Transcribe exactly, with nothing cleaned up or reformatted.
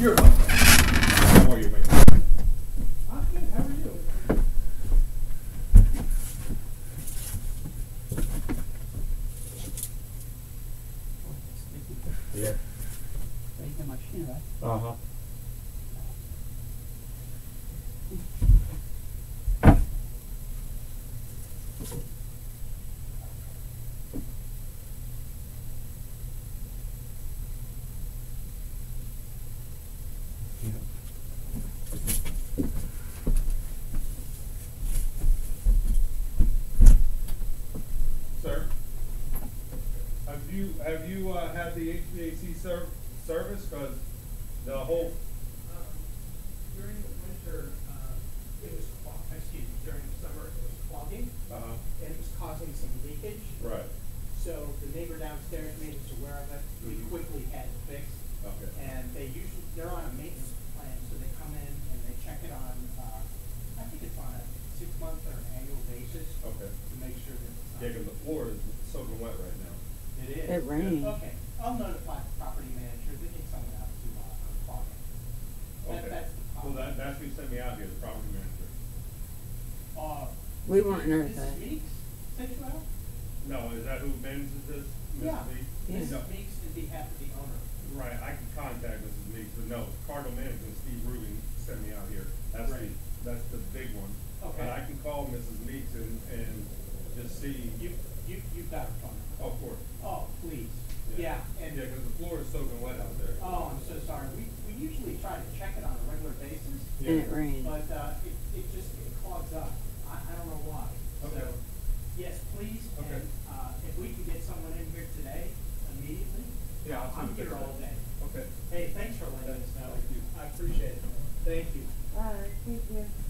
You're welcome. How are you, mate? I'm good. How are you? Yeah. Making my machine, right? Uh huh. Sir, have you have you uh, had the H V A C ser service? Because the whole Um, during the winter, uh, it was, clog- excuse me, during the summer, it was clogging, uh huh. and it was causing some leakage. Right. So the neighbor downstairs made us aware of it. We Mhm. quickly had it fixed. Okay. And they usually, they're on a maintenance plan, so they come in and they check it on, uh, I think it's on a six-month or an annual basis Okay. to make sure that it's not. Yeah, 'cause the floor is soaking wet right now. It is. It rained. Okay, I'll notify the property manager, they get someone out to, uh, unclog it. That, Okay. that's the Well, problem. that that's who sent me out here, the property manager. Uh, We weren't Missus notified. Meeks sent you out? No, is that who manages this? Missus Yeah. Meeks? Yeah. Missus No. Meeks is behalf of the owner. Right, I can contact Missus Meeks, but no, Cardinal Management, Steve Rubin sent me out here. That's the, Right. that's the big one. Okay. But I can call Missus Meeks and, and just see. You, you, you've got a phone number. Oh, of course. Oh, please. Yeah, and, Yeah, 'cause the floor is soaking wet out there. oh, I'm so sorry. We, we usually try to check it on a regular basis, Yeah. And it rained. but, uh, it, it just, it clogs up. I, I don't know why. Okay. So, yes, please, Okay. and, uh, if we can get someone in here today, immediately, Yeah, I'll I'm send a here picture. all day. Okay. Hey, thanks for letting us know. Thank you. I appreciate it. Thank you. All right, thank you.